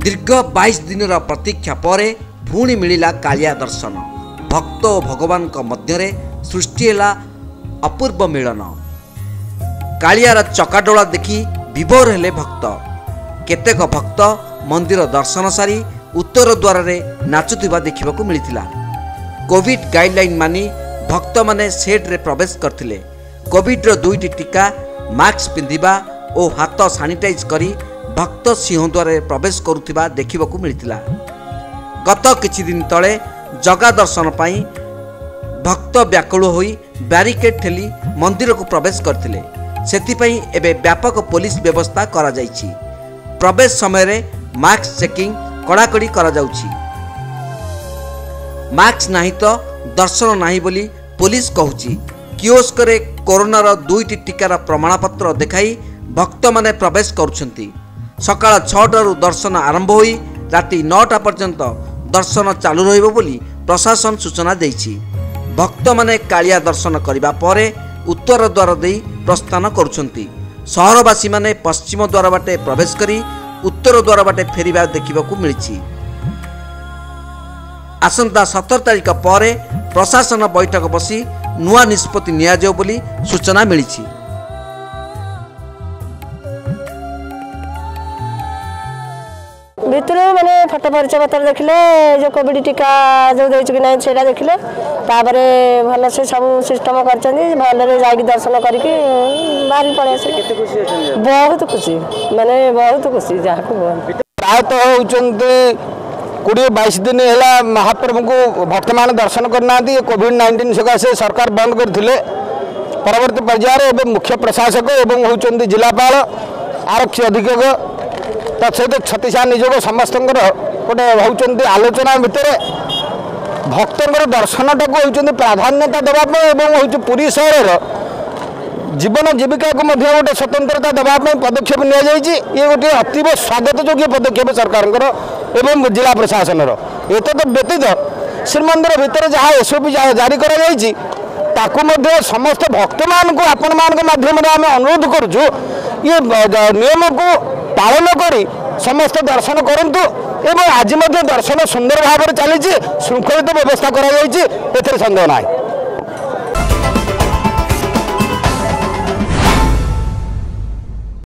दीर्घ 22 दिन प्रतीक्षा पर पुणी मिला कालिया दर्शन। भक्त और भगवान मध्य सृष्टि है अपूर्व मिलन। कालियार चकाडोला देखि विभोर हेले भक्त। केतेक भक्त मंदिर दर्शन सारी उत्तर द्वार नाचुवा देखा मिलता। कोविड गाइडलाइन मानी भक्त माने सेट रे प्रवेश करथिले। कोविड रो 2टी टीका मास्क पिंधिबा और हाथ सानिटाइज करी भक्त सिंहद्वार प्रवेश करुथिबा देखिबाकू मिलता। गत किछि दिन तले जगा दर्शन पाई भक्त व्याकुल होई बैरिकेड ठेली मंदिर को प्रवेश करथिले। सेतिपई एबे व्यापक पुलिस व्यवस्था करा जायछि। प्रवेश समय रे मास्क चेकिंग कड़ाकड़ी करा जाउछि। मास्क नाही तो दर्शन नाही बोली पुलिस कहूछि। कियोस्क रे कोरोनार 2टी टीकार प्रमाणपत्र देखाई भक्त माने प्रवेश करुछंती। सकाळ 6टारू दर्शन आरंभ होई राति 9टा पर्यंत दर्शन चालू रहिबो बोली प्रशासन सूचना देइछि। भक्त माने कालिया दर्शन करिबा परे उत्तर द्वार देई प्रस्थान करुछंती। सहरवासी माने पश्चिम द्वार बाटे प्रवेश करी उत्तर द्वार बाटे फेरिबा देखिबाकू मिलिछि। आसंता 17 तारिख पर प्रशासन बैठक बसी नुआ निष्पत्ति निया जाओ बोली सूचना मिलिछि। भितर माने फोटो परिचय पत्र देखिले जो कोविड टीका जो देछु कि नहीं सेटा देखिले तापरे भल से सब सिस्टम करचंदी भल रे जाई दर्शन करके बाहरी पळे से केते खुशी होछन। बहुत खुशी माने बहुत खुशी जाको प्राय तो होचंते 20-22 दिन है महाप्रभु को भक्त मान दर्शन करना। कोविड-19 सकाशे सरकार बंद करथिले। परवर्ती पर्यायर मुख्य प्रशासक एवं होचंती जिलापाल आरक्षी अधीक्षक तत्सहित छत्तीसा निजोग समस्त गोटे होचंती आलोचना भितर भक्तर दर्शन टाक होचंती प्राधान्यता देवाई पुरी सहर जीवन जीविका को गोटे स्वतंत्रता देवाई पदक्षेप नि गोटे अतीव स्वागत योग्य पदक्षेप सरकार एवं जिला प्रशासन एतद व्यतीत श्रीमंदिर भितर जहाँ एसओपी जारी कर समस्त भक्त मान को आपण मान माध्यम आम अनुरोध करुचु ये नियम को पालन करी समस्त दर्शन करंतु एवं आज दर्शन सुंदर भाव चली श्रृंखलित व्यवस्था कर संदेह ना।